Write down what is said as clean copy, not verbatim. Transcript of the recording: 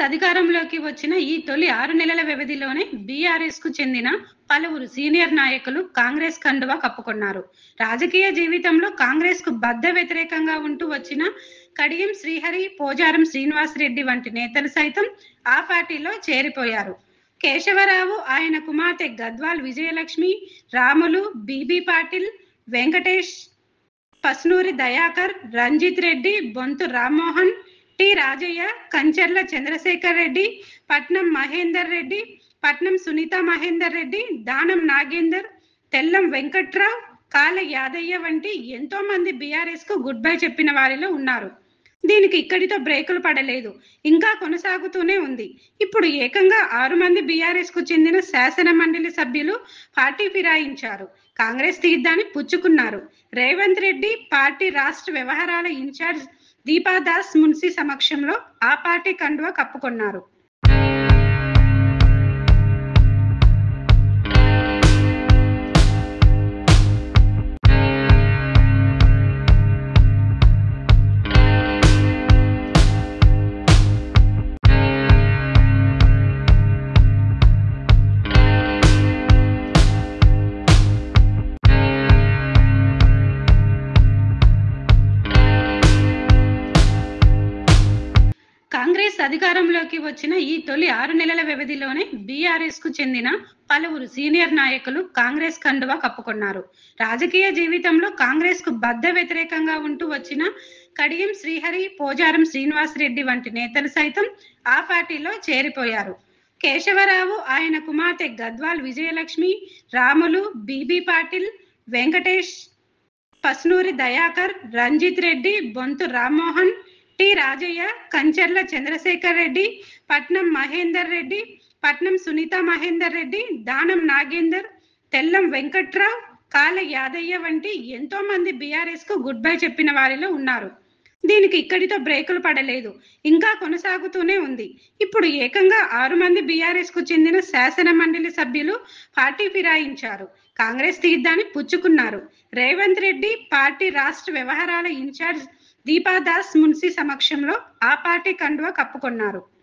అధికారంలోకి వచ్చిన ఈ తొలి 6 నెలల వ్యవధిలోనే బీఆర్ఎస్ కు చెందిన పలువురు సీనియర్ నాయకులు కాంగ్రెస్ కండువా కప్పుకున్నారు. రాజకీయ జీవితంలో కాంగ్రెస్ కు బద్ద వ్యతిరేకంగా ఉంటూ వచ్చిన కడియం శ్రీహరి, పోచారం శ్రీనివాసరెడ్డి వంటి నేతలు సైతం ఆ పార్టీలో చేరిపోయారు. కేశవరావు, ఆయన కుమార్తె గద్వాల్ విజయలక్ష్మి, రాములు, బీబీ పాటిల్, వెంకటేష్, పస్నూరి దయాకర్, రంజిత్ రెడ్డి, బొంతు రామ్మోహన్, టి రాజయ్య, కంచర్ల చంద్రశేఖర్ రెడ్డి, పట్నం మహేందర్ రెడ్డి, పట్నం సునీత మహేందర్ రెడ్డి, దానం నాగేందర్, తెల్లం వెంకట్రావు, కాల యాదయ్య వంటి ఎంతో మంది బీఆర్ఎస్ కు గుడ్ బై చెప్పిన వారిలో ఉన్నారు. దీనికి ఇక్కడితో బ్రేకులు పడలేదు, ఇంకా కొనసాగుతూనే ఉంది. ఇప్పుడు ఏకంగా 6 మంది బీఆర్ఎస్ కు చెందిన శాసన మండలి సభ్యులు పార్టీ ఫిరాయించారు. కాంగ్రెస్ తీర్థాన్ని పుచ్చుకున్నారు. రేవంత్ రెడ్డి పార్టీ రాష్ట్ర వ్యవహారాల ఇన్ఛార్జ్ దీపాదాస్ మున్సి సమక్షంలో ఆ పార్టీ కండువా కప్పుకున్నారు. కాంగ్రెస్ అధికారంలోకి వచ్చిన ఈ తొలి 6 నెలల వ్యవధిలోనే బీఆర్ఎస్ కు చెందిన పలువురు సీనియర్ నాయకులు కాంగ్రెస్ కండువా కప్పుకున్నారు. రాజకీయ జీవితంలో కాంగ్రెస్ కు బద్ద వ్యతిరేకంగా ఉంటూ వచ్చిన కడియం శ్రీహరి, పోచారం శ్రీనివాసరెడ్డి వంటి నేతలు సైతం ఆ పార్టీలో చేరిపోయారు. కేశవరావు, ఆయన కుమార్తె గద్వాల్ విజయలక్ష్మి, రాములు, బీబీ పాటిల్, వెంకటేష్, పస్నూరి దయాకర్, రంజిత్ రెడ్డి, బొంతు రామ్మోహన్, టి రాజయ్య, కంచర్ల చంద్రశేఖర్ రెడ్డి, పట్నం మహేందర్ రెడ్డి, పట్నం సునీత మహేందర్ రెడ్డి, దానం నాగేందర్, తెల్లం వెంకట్రావు, కాల యాదయ్య వంటి ఎంతో మంది బీఆర్ఎస్ కు గుడ్ బై చెప్పిన వారిలో ఉన్నారు. దీనికి ఇక్కడితో బ్రేకులు పడలేదు, ఇంకా కొనసాగుతూనే ఉంది. ఇప్పుడు ఏకంగా 6 మంది బీఆర్ఎస్ కు చెందిన శాసన మండలి సభ్యులు పార్టీ ఫిరాయించారు. కాంగ్రెస్ తీర్థాన్ని పుచ్చుకున్నారు. రేవంత్ రెడ్డి పార్టీ రాష్ట్ర వ్యవహారాల ఇన్ఛార్జ్ దీపాదాస్ మున్సి సమక్షంలో ఆ పార్టీ కండువా కప్పుకున్నారు.